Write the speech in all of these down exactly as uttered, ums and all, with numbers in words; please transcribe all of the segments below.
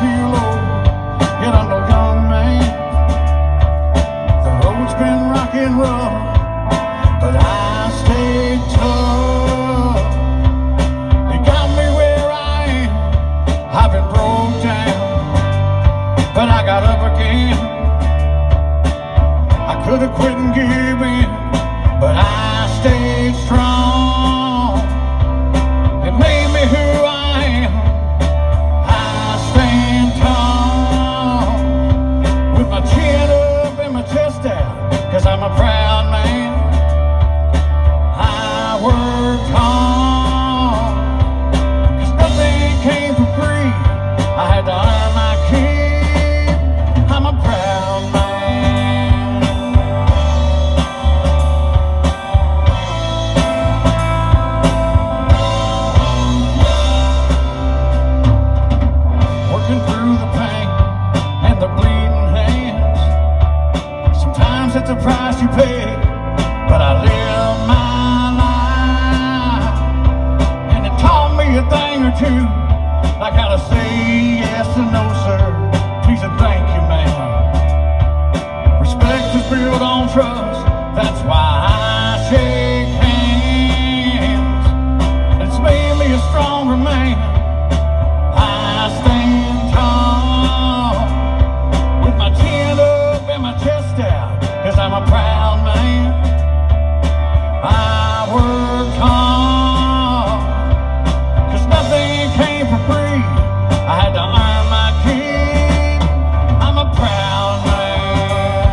feel old, yet I'm no young man. The road's been rocky and rough, but I stayed tough. It got me where I am. I've been broke down, but I got up again. I could have quit and give in, but I stayed strong. It made me who I am. I stand tall, with my chin up and my chest out, 'cause I'm a proud man. I worked hard, 'cause nothing came for free. I had to earn my keep. I'm a proud man. Working through the pain and the bleeding hands, sometimes it's a price you pay, but I live my life, and it taught me a thing or two, like how to say yes and no, sir, please and thank you, man. Respect is built on trust, that's why I shake hands. It's made me a stronger man. I stand tall, with my chin up and my chest out, 'cause I'm a proud man. I worked hard, 'cause nothing came for free. I had to earn my keep. I'm a proud man.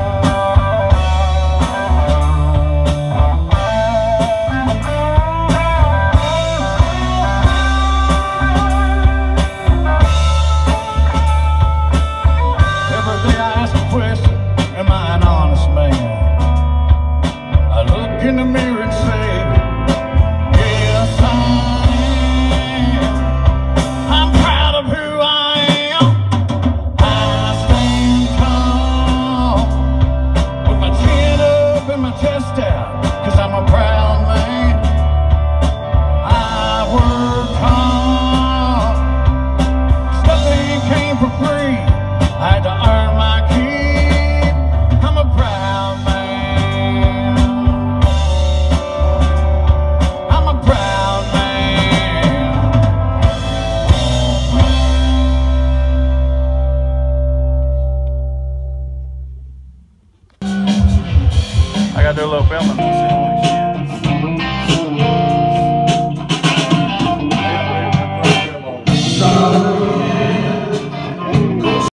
Every day I ask a question, am I an honest man? I look in the mirror and say, yes I am. I'm proud of who I am. I stand tall, with my chin up and my chest out, 'cause I'm a proud man. I worked hard, 'cause nothing came for free. I had to earn my keep. I'm a proud man. I'm a proud man. I gotta do a little filming.